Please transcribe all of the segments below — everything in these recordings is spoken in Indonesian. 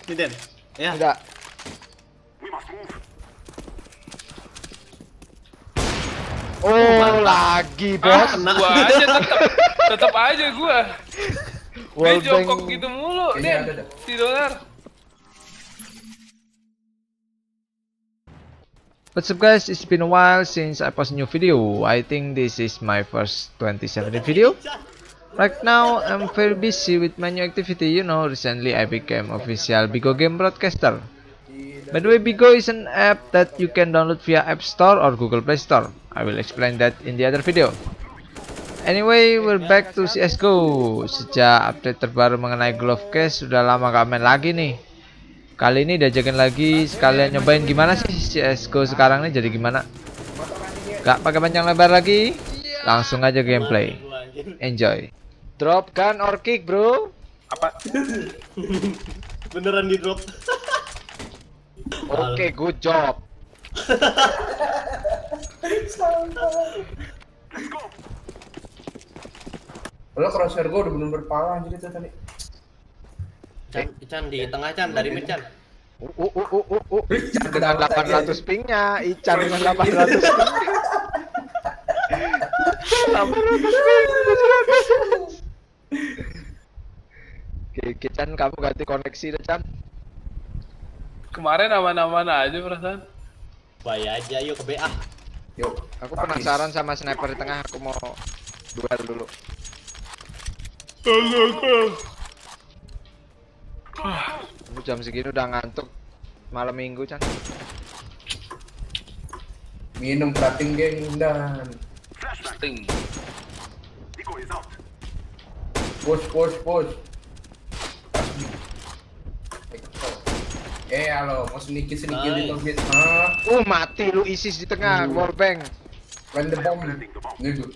Ini Den. Ya. Enggak. Oh, lagi bos. Gua aja tetep aja gua. Dia jongkok gitu mulu, Den. Si Dolar. What's up guys, it's been a while since I post a new video. I think this is my first 2017 video. Right now, I'm very busy with my new activity. You know, recently I became official Bigo game broadcaster. By the way, Bigo is an app that you can download via App Store or Google Play Store. I will explain that in the other video. Anyway, we're back to CSGO. Sejak update terbaru mengenai glove case, sudah lama gak main lagi nih. Kali ini diajakin lagi, sekalian nyobain gimana sih CSGO sekarang nih, jadi gimana. Gak pakai panjang lebar lagi, langsung aja gameplay. Enjoy. Drop gun or kick, bro? Apa? Beneran di drop. Oke, good job. Lo crosshair gue udah bener-bener parah jadi tuh tadi. Ican di tengah Chan, dari mid Chan. Ican dengan 800 pingnya, Ican dengan 800 ping. 800 ping. Oke, Chan, kamu ganti koneksi deh, Chan. Kemarin aman-aman aja perasaan. Bayar aja yuk ke BA. Yuk, Aku penasaran sama sniper di tengah, aku mau duel dulu. Aku jam segini udah ngantuk. Malam minggu, Chan. minum prating geng dan Sting. push. Halo, mau sedikit di tongkit. Mati lu ISIS di tengah, wallbang. When the bomb. Gitu.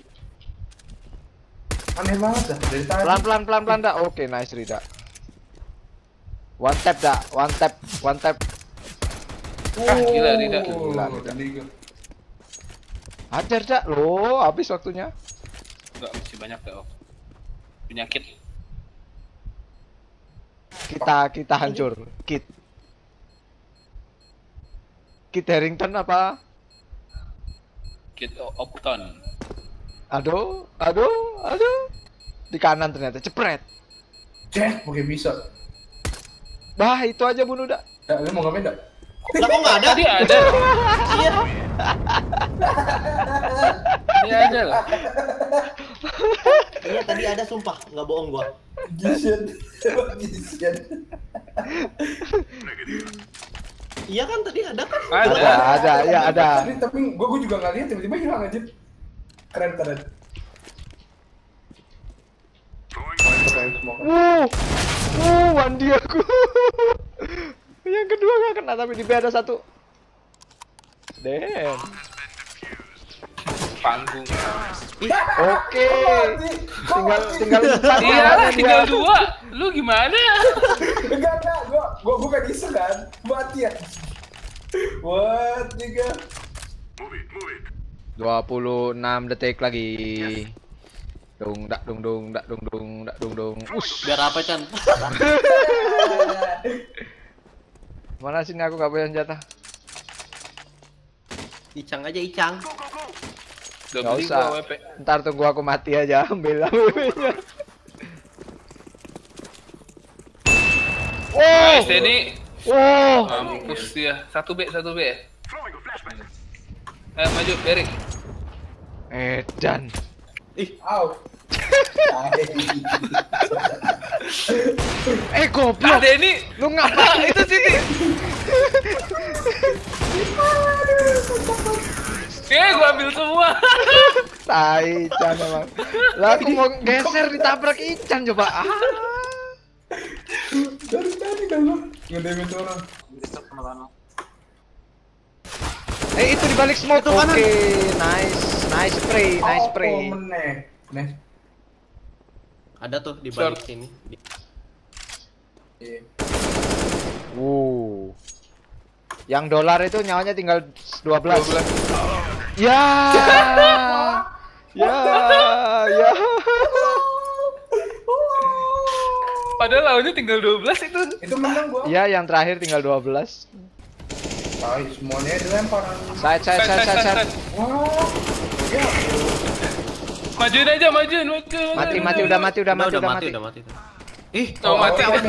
Aneh banget dah dari tadi. Pelan dah. Oke, nice Rida. One tap. Gila Rida. Gila. Hajar dah lo, habis waktunya. Enggak, masih banyak dah. Penyakit. Kita hancur. Kit Harrington apa? Kit Opton. Aduh. Di kanan ternyata, cepret. Cek, pakai bisa. Bah, itu aja bunuh dah. Lu mau ngapain dah? Lah kok enggak ada? Tadi ada. Iya. Ini ada lah. Iya tadi ada sumpah, enggak bohong gua. Gisian. Iya kan tadi ada kan? Ada. Tapi gua juga nggak lihat tiba-tiba hilang aja. Keren. Wandi aku. Yang kedua nggak kena tapi di B ada satu. Damn. Panggung. Oke. Tinggal 4 Iya, ya. tinggal 2. Lu gimana? Enggak, gua bukan isu kan. Mati ya. What, nigga? 26 detik lagi. Dung. Ush. Biar apa Chan? Mana sini aku gak punya senjata. Icang aja Icang. Gak usah. Ntar tunggu aku mati aja ambil AWP-nya. Nice ini. Oh. Mampus dia. 1B ya. Ayo maju, Beri. Edan. Au. Goblok. Ada ini. Lu ngapain Itu sini. Gua ambil semua. Tai Ican emang. Lah aku mau geser ditabrak Ican coba. Dari tadi kan lu ngedemit orang. Itu di balik smoke. Oke, nice spray. Meneh. Ada tuh di balik sini. Yang dolar itu nyawanya tinggal 12. Ya. Padahal lawannya tinggal 12 itu. Itu menang gua. Iya, yang terakhir tinggal 12. Tai, semuanya dilempar. Side. Wah. Ya. Majuin aja, majuin. Mati, udah mati. Udah mati. Ih, Oh, mati. awet.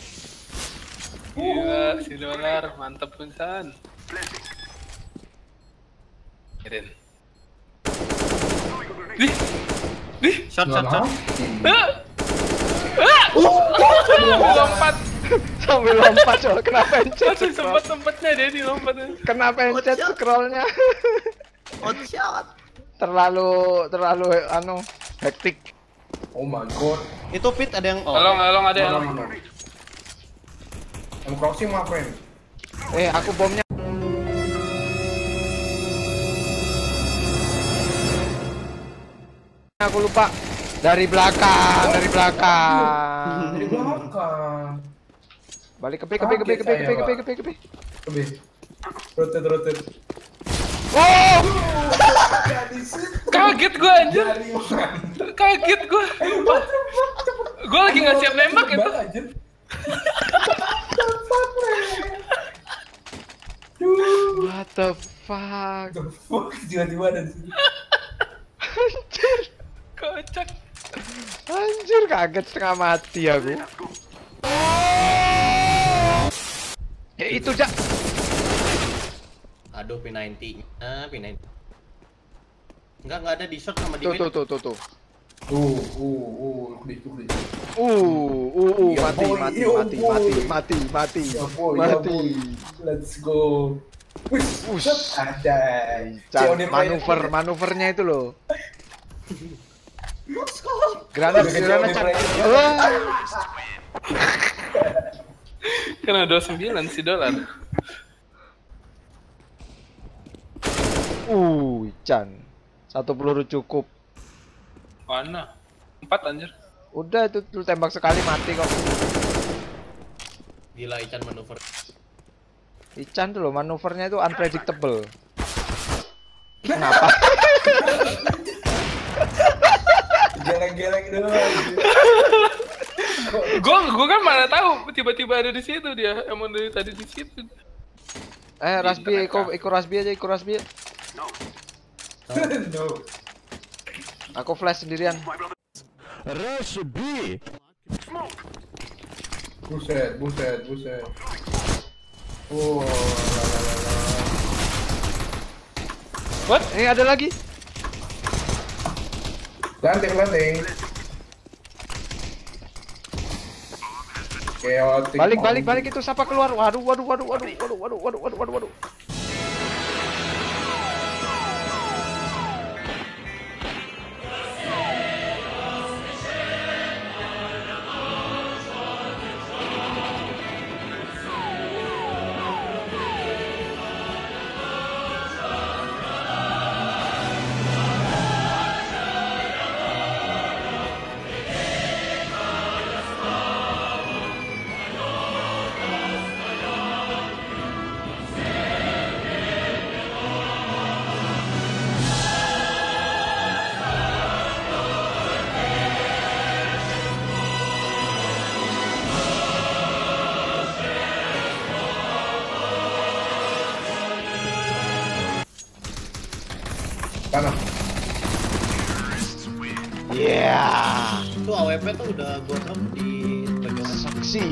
Gila, si Dolar mantep pisan. Kirin. Shot. Lompat. Sambil lompat coba, kena pencet. Masih sempet-sempetnya dia di lompat. Kena pencet scrollnya. Shot. terlalu hektik. Oh my god. Itu pit ada yang Tolong ada yang. No. I'm crossing my friend. Aku bomnya. Aku lupa. Dari belakang. Dari belakang. Balik ke B. Rotate. Oh! Kaget gua anjir. Kaget gua. Gua lagi nggak siap nembak itu. What the fuck? Tiba-tiba ada di sini. Kocak. Anjir, kaget setengah mati aku. Ya itu, Jak. Aduh, P90. P90. Enggak ada di shot sama di mid. Tuh. Klik. Mati. Ya boy. Let's go. Ush. Ada. Manuvernya itu loh. Granat. Kena 29 si Dolar. Chan. 1 peluru cukup. Mana? 4 anjir. Udah itu lu tembak sekali mati kok. Gila Ican manuver. Ican tuh loh, manuvernya itu unpredictable. Kenapa? Geleng-geleng doang. Gua kan mana tahu tiba-tiba ada di situ dia. Emang dari tadi di situ. Rasbi, ikut Rasbi aja. No. Aku flash sendirian. Rasbi. Buset. Oh, What? Ada lagi. Landing. Chaotic. Balik itu siapa keluar? Waduh. Kanan. Yeah. Itu AWP tuh udah gua tahu di bagian Saksi.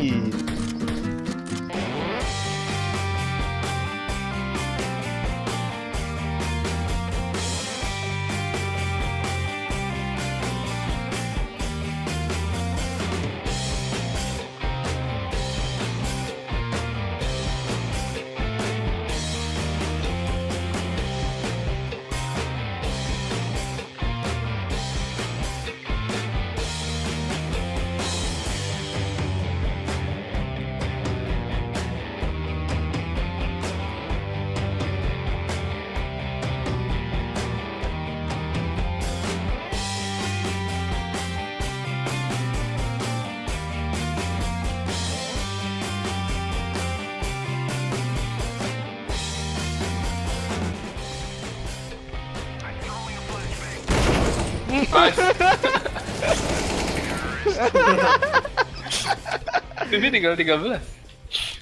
Nice. TV tinggal 13.